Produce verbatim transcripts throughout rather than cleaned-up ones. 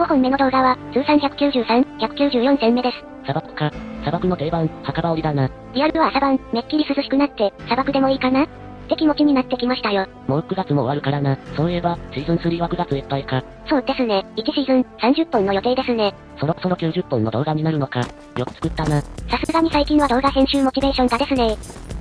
ごほんめの動画は、通算ひゃくきゅうじゅうさん、ひゃくきゅうじゅうよん戦目です。 砂漠か。砂漠の定番、墓場降りだな。 リアルは朝晩、めっきり涼しくなって、砂漠でもいいかなって気持ちになってきましたよ。 もうくがつも終わるからな。そういえば、シーズンスリーはくがついっぱいか。 そうですね。いちシーズン、さんじゅっぽんの予定ですね。 そろそろきゅうじゅっぽんの動画になるのか。よく作ったな。 さすがに最近は動画編集モチベーションがですね。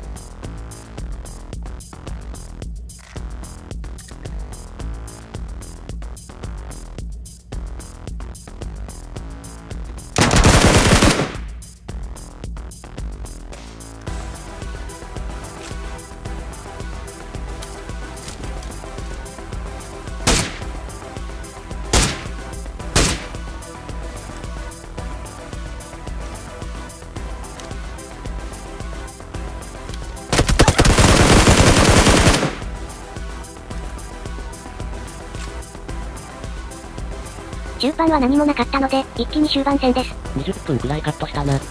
中盤は何もなかったので、一気に終盤戦です。 にじゅっぷんくらいカットしたな。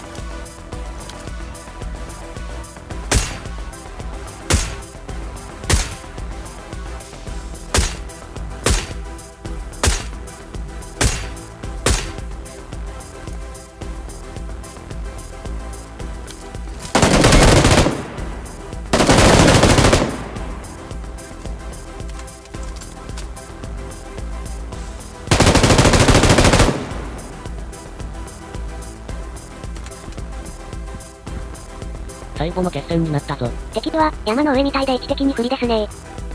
最後の決戦になったぞ。 敵は、山の上みたいで位置的に不利ですね。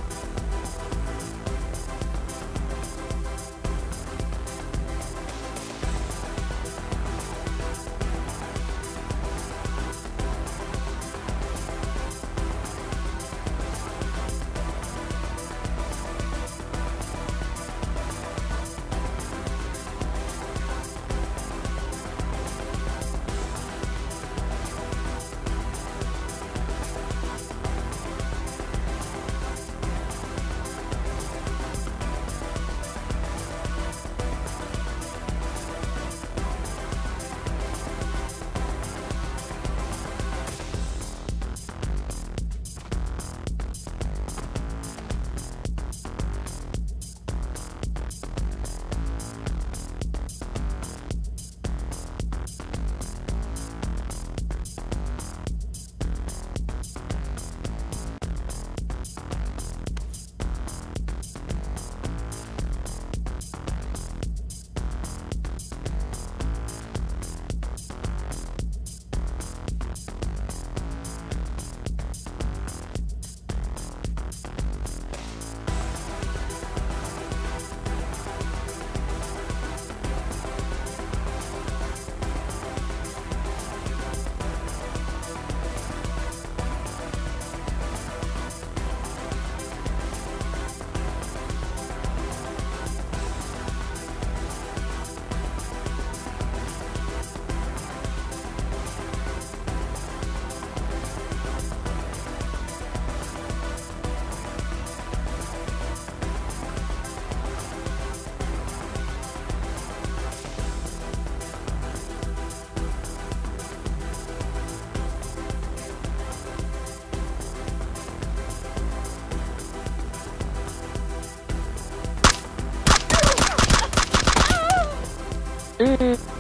うーう。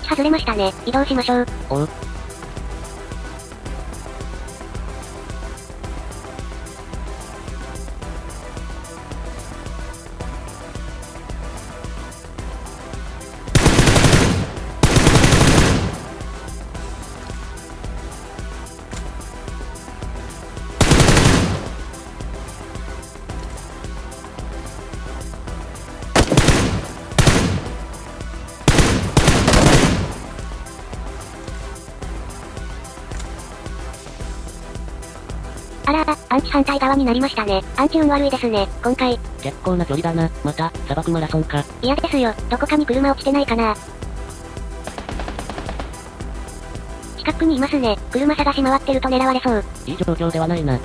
置外れましたね。移動しましょう。 おう。 あらあ、アンチ反対側になりましたね。アンチ運悪いですね、今回。 結構な距離だな。また、砂漠マラソンか。 嫌ですよ、どこかに車落ちてないかな。近くにいますね。車探し回ってると狙われそう。 いい状況ではないな。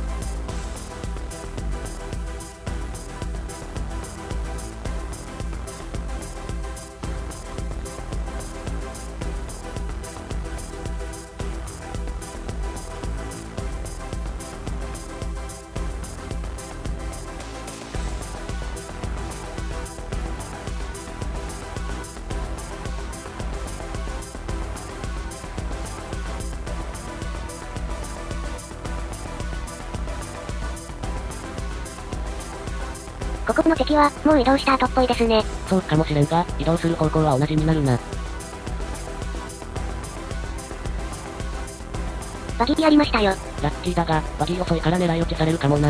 ここの敵は、もう移動した後っぽいですね。 そうかもしれんが、移動する方向は同じになるな。 バギーやりましたよ。 ラッキーだが、バギー遅いから狙い撃ちされるかもな。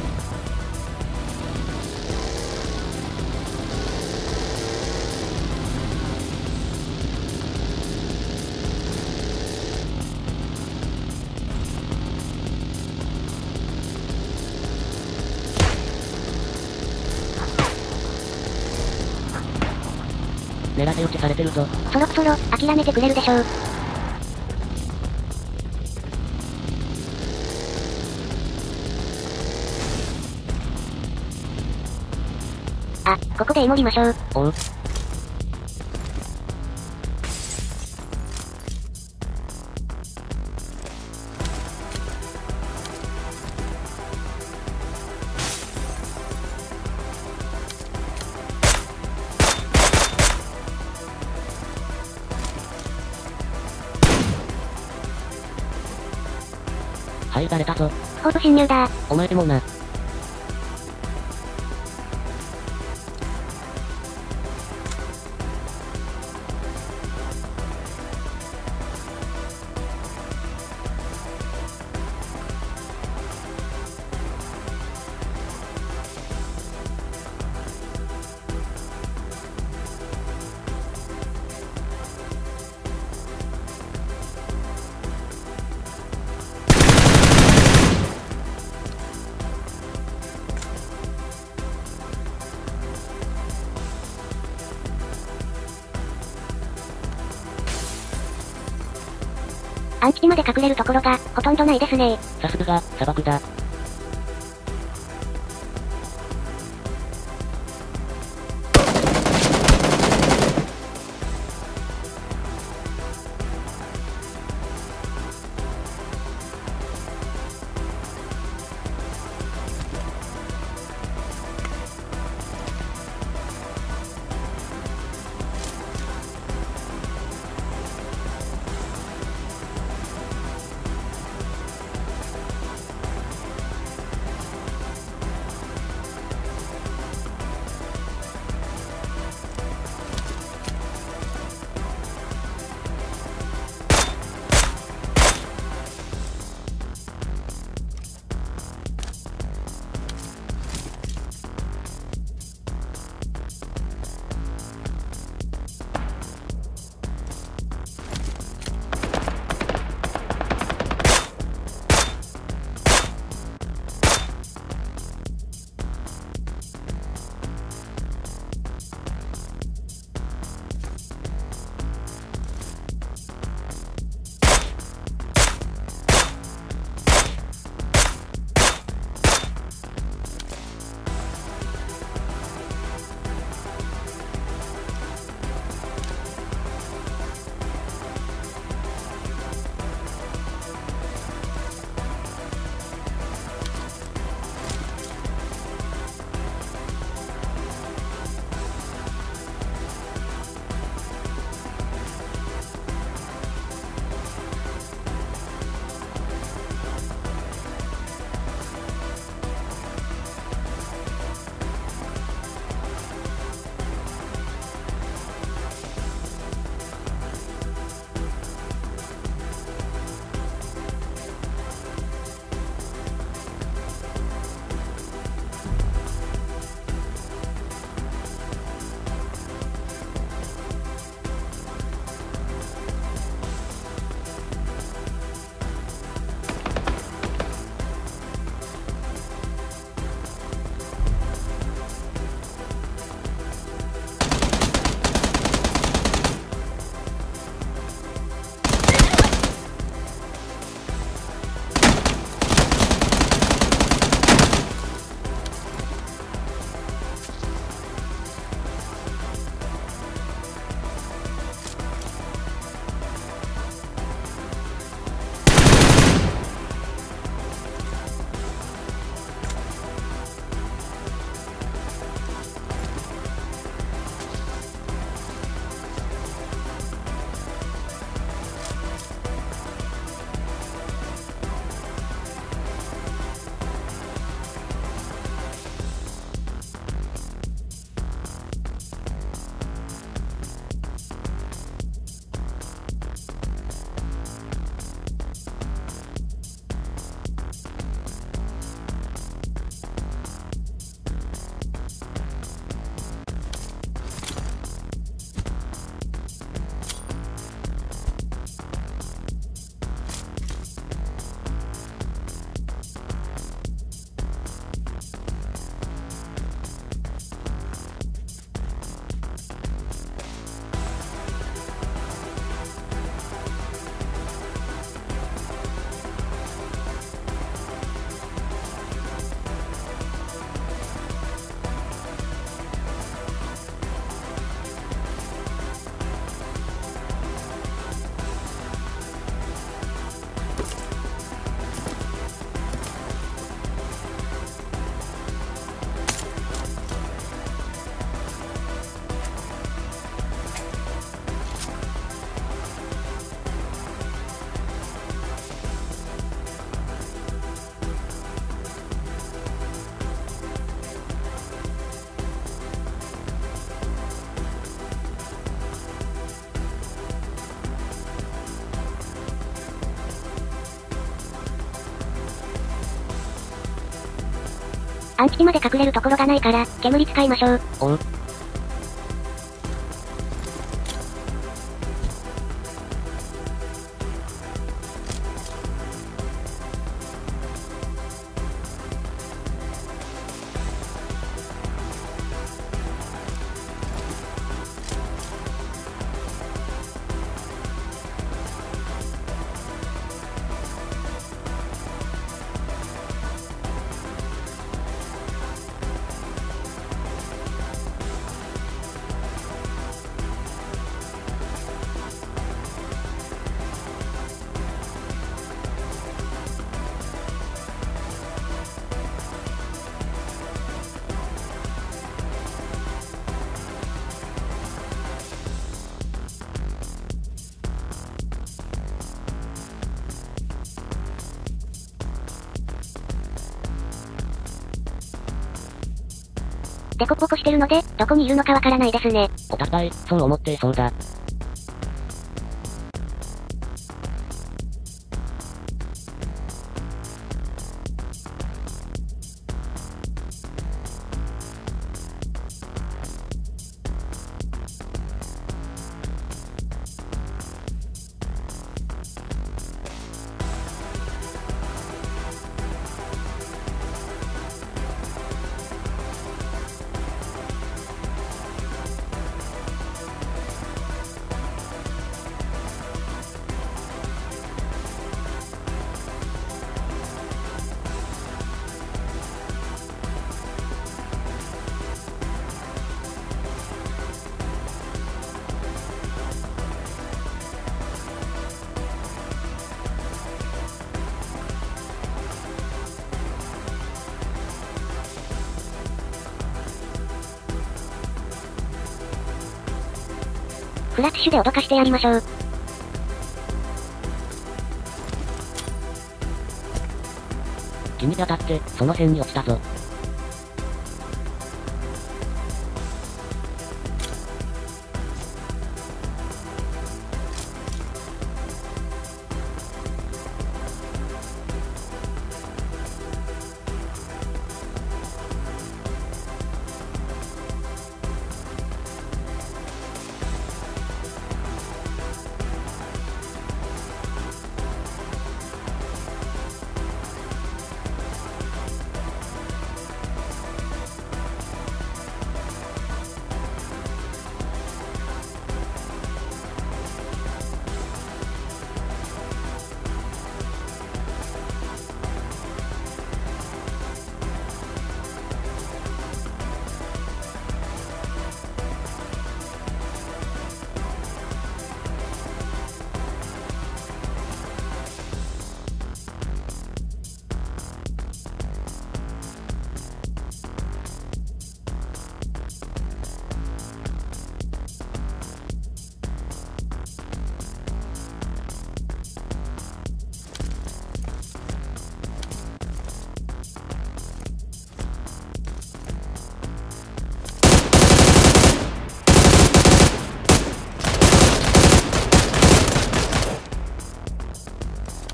狙い撃ちされてるぞ。 そろそろ、諦めてくれるでしょう。あ、ここでイモりましょう。 おう。入られたぞ。 フォート侵入だ。 お前もな。 アンチ地まで隠れるところが、ほとんどないですね。 さすが、砂漠だ。 暗基地まで隠れるところがないから、煙使いましょう。 おう。 デコボコしてるので、どこにいるのかわからないですね。 お互い、そう思っていそうだ。 フラッシュで脅かしてやりましょう。 君に当たって、その辺に落ちたぞ。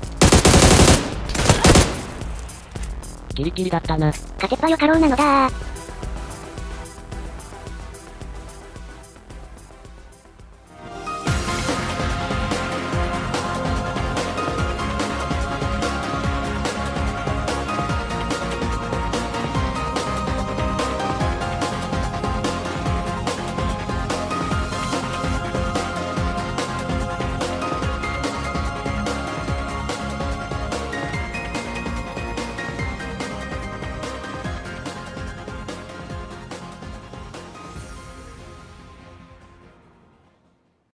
ギリギリだったな。 勝てばよかろうなのだー。